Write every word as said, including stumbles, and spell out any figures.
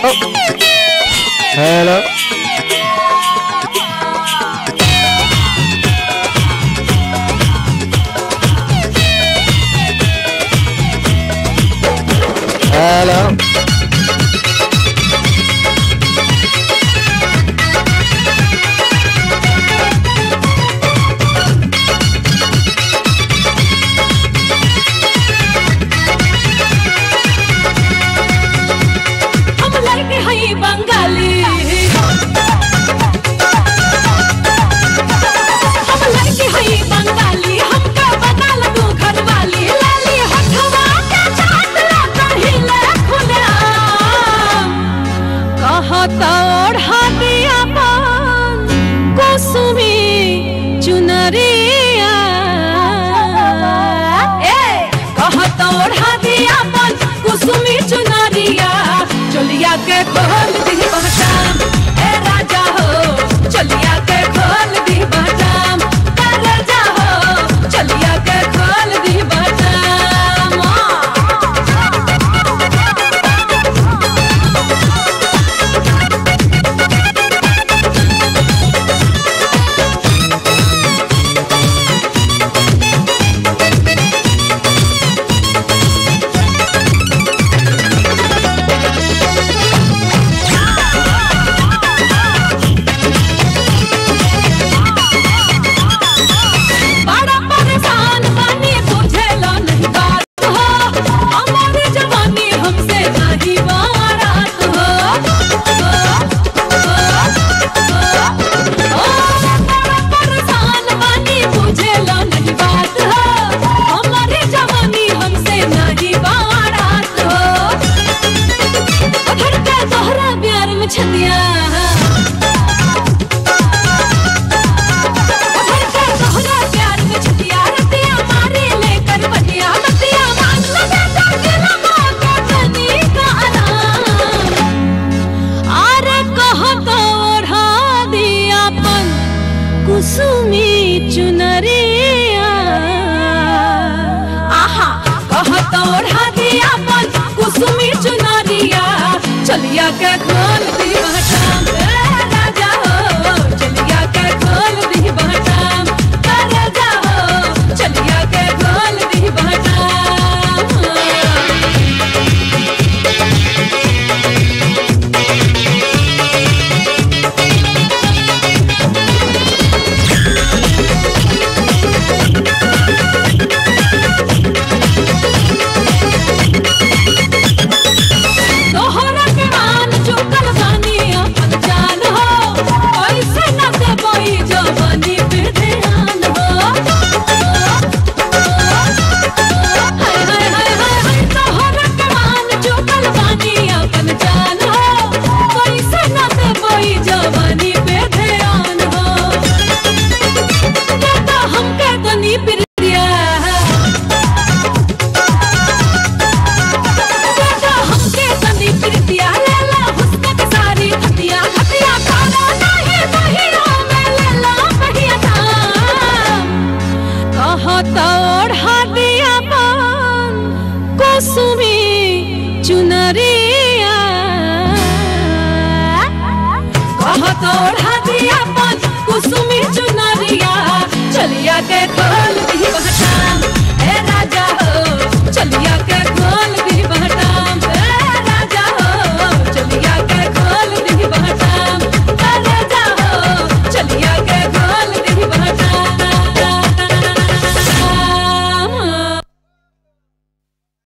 hello hello Bengali हम लड़के हई बंगाली हमका बना लू घरवाली लाली हथवा के चाट ला कहिले खुला कहत ओढ़ा दिया पान कुसुमी चुनरिया ए कहत ओढ़ा दिया पान कुसुमी चुनरिया चलिया के खोल दी बहटाम ए राजा हो चलिया के खोल दी बहटाम ए राजा हो चलिया के खोल दी बहटाम छतिया तोहरा प्यार में छतिया रतिया मारे लेकर बतिया बतिया मान लो बेटा के लगा के तनी का आराम अरे कहो तो ओढ़ा दिया पन कुसुमी चुनरिया आहा कहो तो ओढ़ा दिया पन कुसुमी चुनरिया चलिया के खोल दी बहटाम राजा हो चलिया के खोल दी बहटाम राजा हो चलिया के खोल दी बहटाम तोहरा के मान चुकल बानी अपन जान हो ऐसे न देबई जवानी पे ध्यान हो हाय हाय हाय हाय तोहरा के मान चुकल बानी अपन जान हो ऐसे न देबई जवानी पे ध्यान हो कहता हमके तनी प्रिया हमके तनी प्रिया लेला हुस्न के सारी खतिया खतिया खाना नहीं बहिया में लेला बहिया दाम कहत ओढ़ा दिया पान कुसुमी चुनरिया कहत ओढ़ा दिया पान कुसुमी चुनरिया चलिया के